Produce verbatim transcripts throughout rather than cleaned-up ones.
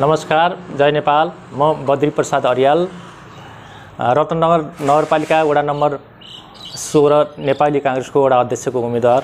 नमस्कार, जय नेपाल। म बद्री प्रसाद अर्याल, रतननगर नगरपालिका वडा नम्बर सोह्र नेपाली कांग्रेसको वडा अध्यक्षको उम्मेदवार।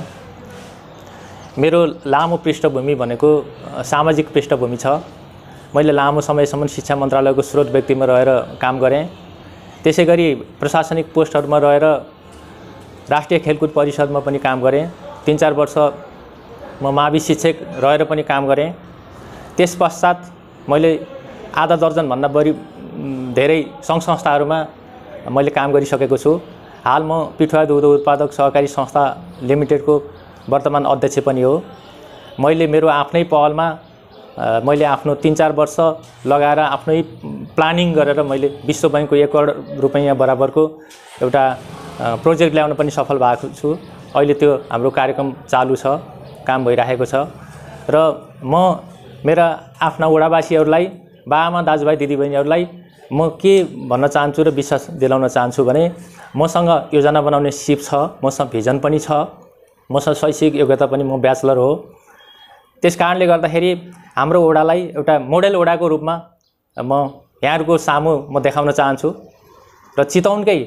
मेरो लामो पृष्ठभूमि भनेको सामाजिक पृष्ठभूमि छ। मैले लामो समयसम्म शिक्षा मन्त्रालयको स्रोत व्यक्तिमा रहेर काम गरेँ। त्यसैगरी प्रशासनिक पोस्टहरूमा रहेर राष्ट्रिय खेलकुद परिषदमा पनि काम गरेँ। तीन चार वर्ष म मावि शिक्षक रहेर पनि काम गरेँ। त्यसपश्चात मैले आधा दर्जनभन्दा बढी धेरै सङ्घ संस्थाहरूमा मैले काम गरिसकेको छु। हाल म पिठुवा दुध उत्पादक सहकारी संस्था लिमिटेडको वर्तमान अध्यक्ष पनि हो। मैले मेरो आफ्नै पहलमा मैले आफ्नो तीन चार वर्ष लगाएर आफ्नै प्लानिङ गरेर मैले विश्व बैंकको एक करोड रुपैयाँ बराबरको एउटा प्रोजेक्ट ल्याउन पनि सफल भएको छु। अहिले त्यो हाम्रो कार्यक्रम चालु छ, काम भइरहेको छ। र म मेरा आफ्ना वडावासीहरूलाई, बाआमा, दाजुभाइ, दिदीबहिनीहरूलाई म के भन्न चाहन्छु र विश्वास दिलाउन चाहन्छु भने मसँग योजना बनाउने सिप छ, मसँग भिजन पनि छ, मसँग शैक्षिक योग्यता पनि, म ब्याचलर हो। त्यस कारणले गर्दाखेरि हाम्रो वडालाई एउटा मोडेल वडाको रूपमा म यहाँहरूको सामु म देखाउन चाहन्छु र चितवनकै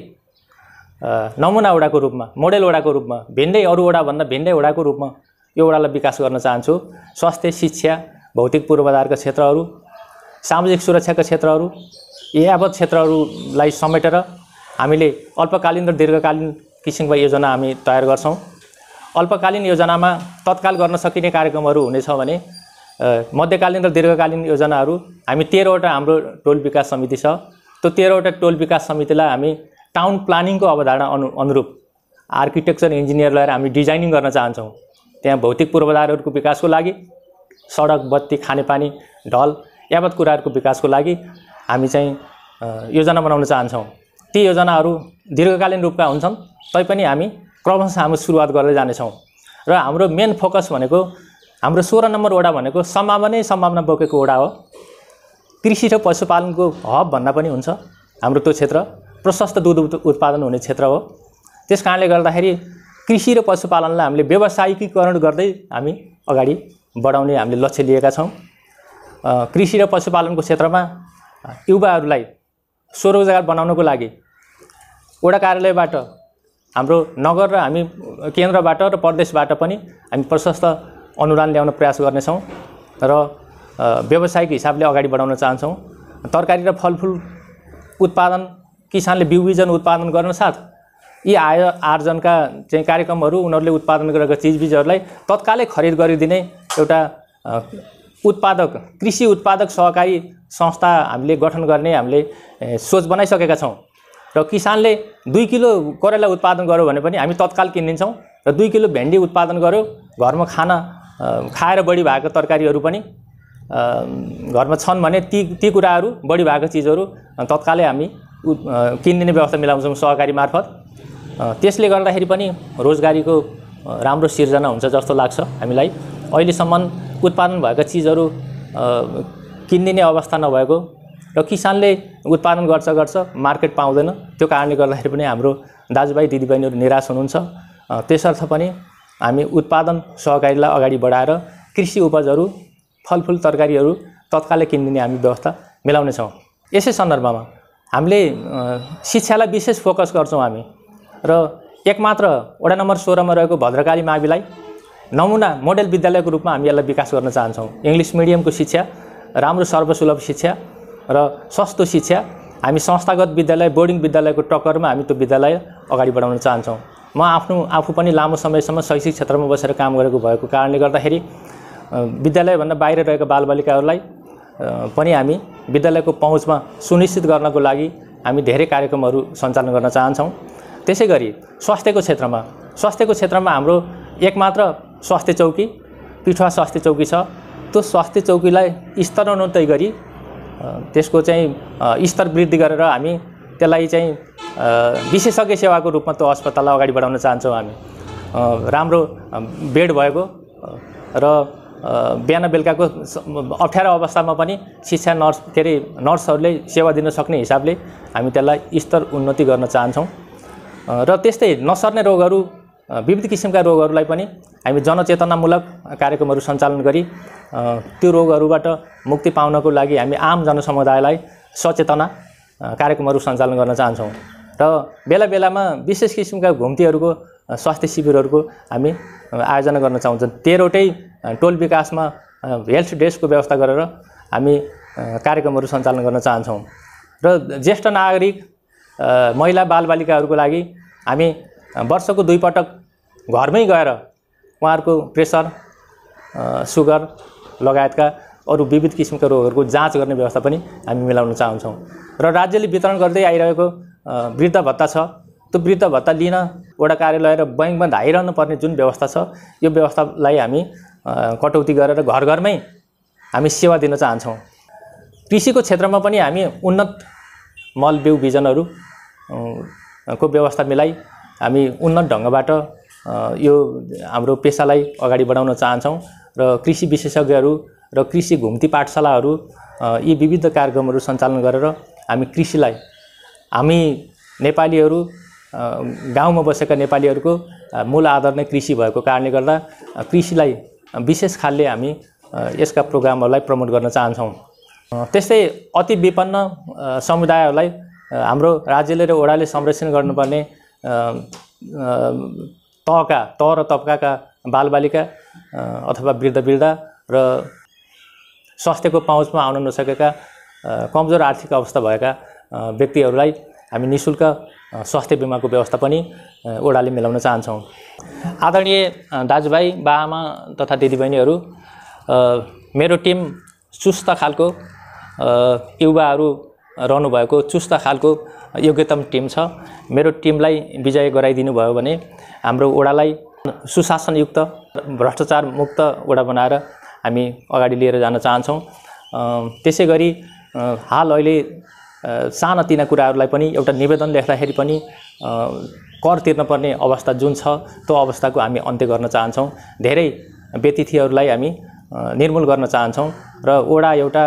नमुना वडाको रूपमा, मोडेल वडाको रूपमा, भिन्दै अरू वडाभन्दा भिन्दै वडाको रूपमा यो वडालाई विकास गर्न चाहन्छु। स्वास्थ्य, शिक्षा, भौतिक पूर्वाधारका क्षेत्रहरू, सामाजिक सुरक्षाका क्षेत्रहरू, यावत क्षेत्रहरूलाई समेटेर हामीले अल्पकालीन र दीर्घकालीन किसिमका योजना हामी तयार गर्छौँ। अल्पकालीन योजनामा तत्काल गर्न सकिने कार्यक्रमहरू हुनेछ भने मध्यकालीन र दीर्घकालीन योजनाहरू हामी तेह्रवटा हाम्रो टोल विकास समिति छ। त्यो तेह्रवटा टोल विकास समितिलाई हामी टाउन प्लानिङको अवधारणा अनु अनुरूप आर्किटेक्चर इन्जिनियर लगाएर हामी डिजाइनिङ गर्न चाहन्छौँ। त्यहाँ भौतिक पूर्वाधारहरूको विकासको लागि, सडक, बत्ती, खानेपानी, ढल यावत कुराहरूको विकासको लागि हामी चाहिँ योजना बनाउन चाहन्छौँ। ती योजनाहरू दीर्घकालीन रूपका हुन्छन्, तैपनि हामी क्रमशः हाम्रो सुरुवात गर्दै जानेछौँ। र हाम्रो मेन फोकस भनेको हाम्रो सोह्र नम्बर वडा भनेको सम्भावना नै सम्भावना बोकेको वडा हो। कृषि र पशुपालनको हब भन्दा पनि हुन्छ हाम्रो त्यो क्षेत्र। प्रशस्त दुध उत्पादन हुने क्षेत्र हो। त्यस कारणले गर्दाखेरि कृषि र पशुपालनलाई हामीले व्यावसायिकीकरण गर्दै हामी अगाडि बढाउने हामीले लक्ष्य लिएका छौँ। कृषि र पशुपालनको क्षेत्रमा युवाहरूलाई स्वरोजगार बनाउनको लागि वडा कार्यालयबाट, हाम्रो नगर र हामी केन्द्रबाट र प्रदेशबाट पनि हामी प्रशस्त अनुदान ल्याउन प्रयास गर्नेछौँ र व्यावसायिक हिसाबले अगाडि बढाउन चाहन्छौँ। तरकारी र फलफुल उत्पादन, किसानले बिउ बिजन उत्पादन गर्न साथ यी आय आर्जनका चाहिँ कार्यक्रमहरू, उनीहरूले उत्पादन गरेका चिजबिजहरूलाई तत्कालै खरिद गरिदिने एउटा उत्पादक, कृषि उत्पादक सहकारी संस्था हामीले गठन गर्ने हामीले सोच बनाइसकेका छौँ। र किसानले दुई किलो करेला उत्पादन गर्यो भने पनि हामी तत्काल किनिदिन्छौँ र दुई किलो भेन्डी उत्पादन गर्यो, घरमा खाना खाएर बढी भएको तरकारीहरू पनि घरमा छन् भने ती ती कुराहरू, बढी भएको चिजहरू तत्कालै हामी किनिदिने व्यवस्था मिलाउँछौँ सहकारी मार्फत। त्यसले गर्दाखेरि पनि रोजगारीको राम्रो सिर्जना हुन्छ जस्तो लाग्छ हामीलाई। अहिलेसम्म उत्पादन भएका चिजहरू किनिदिने अवस्था नभएको र किसानले उत्पादन गर्छ गर्छ मार्केट पाउँदैन, त्यो कारणले गर्दाखेरि पनि हाम्रो दाजुभाइ दिदीबहिनीहरू निराश हुनुहुन्छ। त्यसर्थ पनि हामी उत्पादन सहकारीलाई अगाडि बढाएर कृषि उपजहरू, फलफुल, तरकारीहरू तत्कालै किनिदिने हामी व्यवस्था मिलाउनेछौँ। यसै सन्दर्भमा हामीले शिक्षालाई विशेष फोकस गर्छौँ हामी र एकमात्र वडा नम्बर सोह्रमा रहेको भद्रकाली माविलाई नमुना मोडेल विद्यालयको रूपमा हामी यसलाई विकास गर्न चाहन्छौँ। इङ्ग्लिस मिडियमको शिक्षा, राम्रो सर्वसुलभ शिक्षा र सस्तो शिक्षा, हामी संस्थागत विद्यालय, बोर्डिङ विद्यालयको टक्करमा हामी त्यो विद्यालय अगाडि बढाउन चाहन्छौँ। म आफ्नो आफू पनि लामो समयसम्म शैक्षिक क्षेत्रमा बसेर काम गरेको भएको कारणले गर्दाखेरि विद्यालयभन्दा बाहिर रहेका बालबालिकाहरूलाई पनि हामी विद्यालयको पहुँचमा सुनिश्चित गर्नको लागि हामी धेरै कार्यक्रमहरू सञ्चालन गर्न चाहन्छौँ। त्यसै गरी स्वास्थ्यको क्षेत्रमा स्वास्थ्यको क्षेत्रमा हाम्रो एकमात्र स्वास्थ्य चौकी, पिठुवा स्वास्थ्य चौकी छ। त्यो स्वास्थ्य चौकीलाई स्तरोन्नति गरी त्यसको चाहिँ स्तर वृद्धि गरेर हामी त्यसलाई चाहिँ विशेषज्ञ सेवाको रूपमा त्यो अस्पताललाई अगाडि बढाउन चाहन्छौँ। हामी राम्रो बेड भएको र बिहान बेलुकाको अप्ठ्यारो अवस्थामा पनि शिक्षा नर्स के अरे नर्सहरूले सेवा दिन सक्ने हिसाबले हामी त्यसलाई स्तर उन्नति गर्न चाहन्छौँ। र त्यस्तै नसर्ने रोगहरू विविध किसिमका रोगहरूलाई पनि हामी जनचेतनामूलक कार्यक्रमहरू सञ्चालन गरी त्यो रोगहरूबाट मुक्ति पाउनको लागि हामी आम जनसमुदायलाई सचेतना कार्यक्रमहरू सञ्चालन गर्न चाहन्छौँ र बेला बेलामा विशेष किसिमका घुम्तीहरूको स्वास्थ्य शिविरहरूको हामी आयोजना गर्न चाहन्छौँ। तेह्रवटै टोल विकासमा हेल्थ डेस्कको व्यवस्था गरेर हामी कार्यक्रमहरू सञ्चालन गर्न चाहन्छौँ र ज्येष्ठ नागरिक महिला बालबालिकाहरूको लागि हामी वर्षको दुई पटक घरमै गएर उहाँहरूको प्रेसर सुगर लगायतका अरू विविध किसिमका रोगहरूको जाँच गर्ने व्यवस्था पनि हामी मिलाउन चाहन्छौँ र राज्यले वितरण गर्दै आइरहेको वृद्ध भत्ता छ त्यो वृद्ध भत्ता लिन वडा कार्यालय र बैङ्कमा धाइरहनु पर्ने जुन व्यवस्था छ यो व्यवस्थालाई हामी कटौती गरेर घर घरमै हामी सेवा दिन चाहन्छौँ। कृषिको क्षेत्रमा पनि हामी उन्नत मल बिउ बिजनहरू को व्यवस्था मिलाई हामी उन्नत ढङ्गबाट यो हाम्रो पेसालाई अगाडि बढाउन चाहन्छौँ र कृषि विशेषज्ञहरू र कृषि घुम्ती पाठशालाहरू यी विविध कार्यक्रमहरू सञ्चालन गरेर हामी कृषिलाई हामी नेपालीहरू गाउँमा बसेका नेपालीहरूको मूल आधार नै कृषि भएको कारणले गर्दा कृषिलाई विशेष खालले हामी यसका प्रोग्रामहरूलाई प्रमोट गर्न चाहन्छौँ। त्यस्तै अति विपन्न समुदायहरूलाई हाम्रो राज्यले र वडाले संरक्षण गर्नुपर्ने तहका तह र तबकाका बालबालिका अथवा वृद्ध वृद्धा र स्वास्थ्यको पहुँचमा आउन नसकेका कमजोर आर्थिक अवस्था भएका व्यक्तिहरूलाई हामी निःशुल्क स्वास्थ्य बिमाको व्यवस्था पनि वडाले मिलाउन चाहन्छौँ। आदरणीय दाजुभाइ बाआमा तथा दिदीबहिनीहरू, मेरो टिम चुस्त खालको युवाहरू रहनुभएको चुस्त खालको योग्यतम टिम छ। मेरो टिमलाई विजय गराइदिनु भयो भने हाम्रो वडालाई सुशासनयुक्त भ्रष्टाचार मुक्त वडा बनाएर हामी अगाडि लिएर जान चाहन्छौँ। त्यसै गरी हाल अहिले सानातिना कुराहरूलाई पनि एउटा निवेदन लेख्दाखेरि पनि कर तिर्नुपर्ने अवस्था जुन छ त्यो अवस्थाको हामी अन्त्य गर्न चाहन्छौँ। धेरै व्यतिथिहरूलाई हामी निर्मूल गर्न चाहन्छौँ र वडा एउटा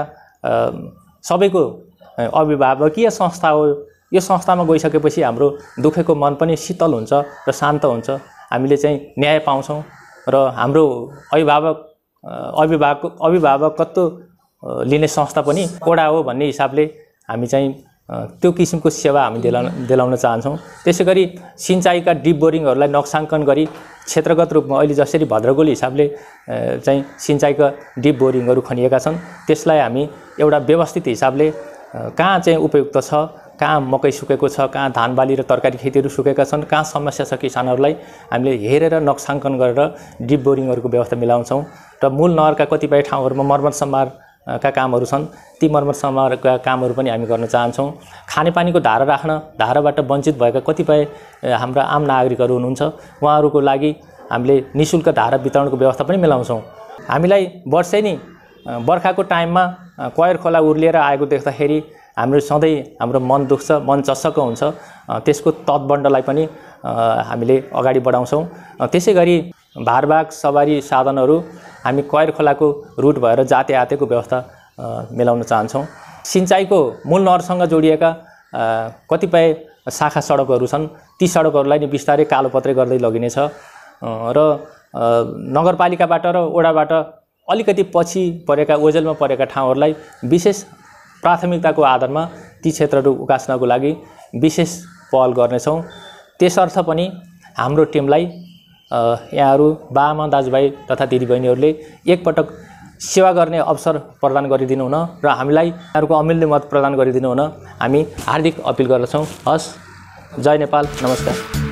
सबैको अभिभावकीय संस्था हो। यो संस्थामा गइसकेपछि हाम्रो दुखेको मन पनि शीतल हुन्छ र शान्त हुन्छ। हामीले चाहिँ न्याय पाउँछौँ र हाम्रो अभिभावक अभिभावक अभिभावकत्व लिने संस्था पनि वडा हो भन्ने हिसाबले हामी चाहिँ त्यो किसिमको सेवा हामी दिलाउन दिलाउन चाहन्छौँ। त्यसै गरी सिँचाइका डिप बोरिङहरूलाई नक्साङ्कन गरी क्षेत्रगत रूपमा अहिले जसरी भद्रगोल हिसाबले चाहिँ सिँचाइका डिप बोरिङहरू खनिएका छन् त्यसलाई हामी एउटा व्यवस्थित हिसाबले कहाँ चाहिँ उपयुक्त छ, कहाँ मकै सुकेको छ, कहाँ धान बाली र तरकारी खेतीहरू सुकेका छन्, कहाँ समस्या छ किसानहरूलाई हामीले हेरेर नक्साङ्कन गरेर डिप बोरिङहरूको व्यवस्था मिलाउँछौँ र मूल नहरका कतिपय ठाउँहरूमा मर्मत सम्मार का कामहरू छन् ती मर्मत सम्मारका कामहरू पनि हामी गर्न चाहन्छौँ। खानेपानीको धारा राख्न धाराबाट वञ्चित भएका कतिपय हाम्रा आम नागरिकहरू हुनुहुन्छ उहाँहरूको लागि हामीले निःशुल्क धारा वितरणको व्यवस्था पनि मिलाउँछौँ। हामीलाई वर्षै नि बर्खाको टाइममा कयर खोला उर्लिएर आएको देख्दाखेरि हाम्रो सधैँ हाम्रो मन दुख्छ, मन चस्सक हुन्छ। त्यसको तटबन्धलाई पनि हामीले अगाडि बढाउँछौँ। त्यसै गरी भारवाहक सवारी साधनहरू हामी कयर खोलाको रुट भएर जाते आतेको व्यवस्था मिलाउन चाहन्छौँ। सिँचाइको मूल नहरसँग जोडिएका कतिपय शाखा सडकहरू छन् ती सडकहरूलाई नि बिस्तारै कालोपत्रे गर्दै लगिनेछ र नगरपालिकाबाट र वडाबाट अलिकति पछि परेका ओझेलमा परेका ठाउँहरूलाई विशेष प्राथमिकताको आधारमा ती क्षेत्रहरू उकास्नको लागि विशेष पहल गर्नेछौँ। त्यसर्थ पनि हाम्रो टिमलाई यहाँहरू बाआमा दाजुभाइ तथा दिदीबहिनीहरूले एकपटक सेवा गर्ने अवसर प्रदान गरिदिनु हुन र हामीलाई यहाँहरूको अमूल्य मत प्रदान गरिदिनु हुन हामी हार्दिक अपिल गर्दछौँ। हस्, जय नेपाल, नमस्कार।